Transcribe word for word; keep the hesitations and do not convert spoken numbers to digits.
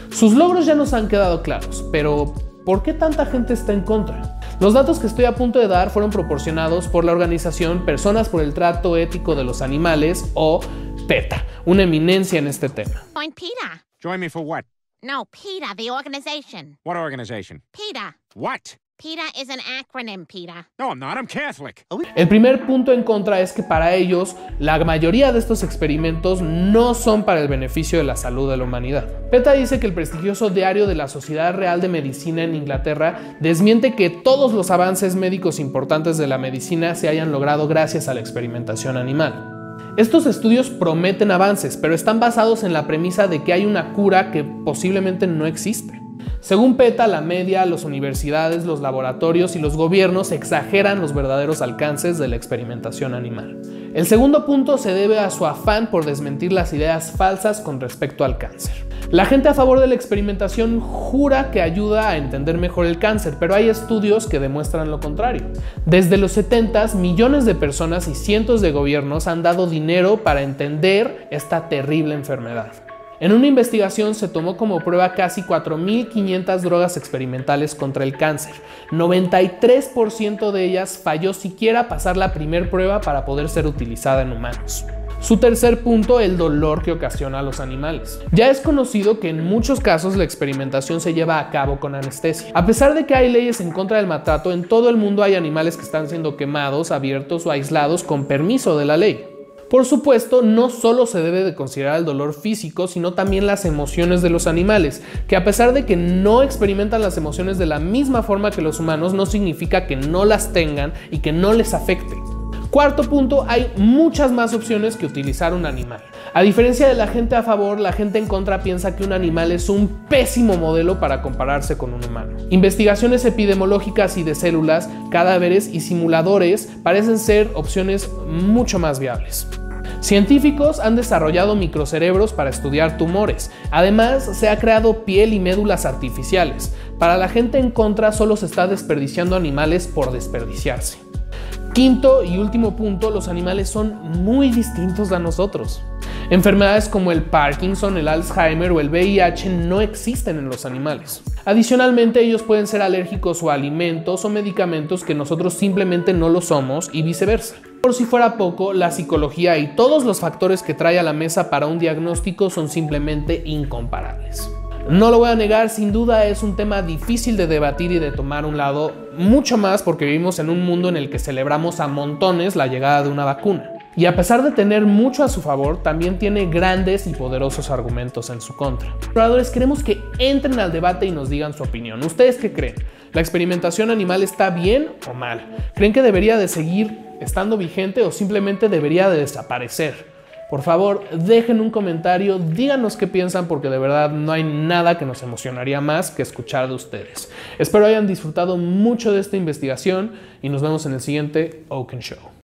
Sus logros ya nos han quedado claros, pero ¿por qué tanta gente está en contra? Los datos que estoy a punto de dar fueron proporcionados por la organización Personas por el Trato Ético de los Animales, o PETA, una eminencia en este tema. Join PETA. Join me for what? No, PETA, the organization. What organization? PETA. What? PETA is an acronym, PETA. No, I'm not. I'm Catholic. El primer punto en contra es que para ellos la mayoría de estos experimentos no son para el beneficio de la salud de la humanidad. PETA dice que el prestigioso diario de la Sociedad Real de Medicina en Inglaterra desmiente que todos los avances médicos importantes de la medicina se hayan logrado gracias a la experimentación animal. Estos estudios prometen avances, pero están basados en la premisa de que hay una cura que posiblemente no existe. Según PETA, la media, las universidades, los laboratorios y los gobiernos exageran los verdaderos alcances de la experimentación animal. El segundo punto se debe a su afán por desmentir las ideas falsas con respecto al cáncer. La gente a favor de la experimentación jura que ayuda a entender mejor el cáncer, pero hay estudios que demuestran lo contrario. Desde los setentas, millones de personas y cientos de gobiernos han dado dinero para entender esta terrible enfermedad. En una investigación se tomó como prueba casi cuatro mil quinientas drogas experimentales contra el cáncer. noventa y tres por ciento de ellas falló siquiera pasar la primer prueba para poder ser utilizada en humanos. Su tercer punto, el dolor que ocasiona a los animales. Ya es conocido que en muchos casos la experimentación se lleva a cabo con anestesia. A pesar de que hay leyes en contra del maltrato, en todo el mundo hay animales que están siendo quemados, abiertos o aislados con permiso de la ley. Por supuesto, no solo se debe de considerar el dolor físico, sino también las emociones de los animales, que a pesar de que no experimentan las emociones de la misma forma que los humanos, no significa que no las tengan y que no les afecte. Cuarto punto, hay muchas más opciones que utilizar un animal. A diferencia de la gente a favor, la gente en contra piensa que un animal es un pésimo modelo para compararse con un humano. Investigaciones epidemiológicas y de células, cadáveres y simuladores parecen ser opciones mucho más viables. Científicos han desarrollado microcerebros para estudiar tumores. Además, se ha creado piel y médulas artificiales. Para la gente en contra, solo se está desperdiciando animales por desperdiciarse. Quinto y último punto, los animales son muy distintos a nosotros. Enfermedades como el Parkinson, el Alzheimer o el V I H no existen en los animales. Adicionalmente, ellos pueden ser alérgicos a alimentos o medicamentos que nosotros simplemente no lo somos y viceversa. Por si fuera poco, la psicología y todos los factores que trae a la mesa para un diagnóstico son simplemente incomparables. No lo voy a negar, sin duda es un tema difícil de debatir y de tomar un lado, mucho más porque vivimos en un mundo en el que celebramos a montones la llegada de una vacuna. Y a pesar de tener mucho a su favor, también tiene grandes y poderosos argumentos en su contra. Exploradores, queremos que entren al debate y nos digan su opinión. ¿Ustedes qué creen? ¿La experimentación animal está bien o mal? ¿Creen que debería de seguir estando vigente o simplemente debería de desaparecer? Por favor, dejen un comentario, díganos qué piensan porque de verdad no hay nada que nos emocionaría más que escuchar de ustedes. Espero hayan disfrutado mucho de esta investigación y nos vemos en el siguiente Oaken Show.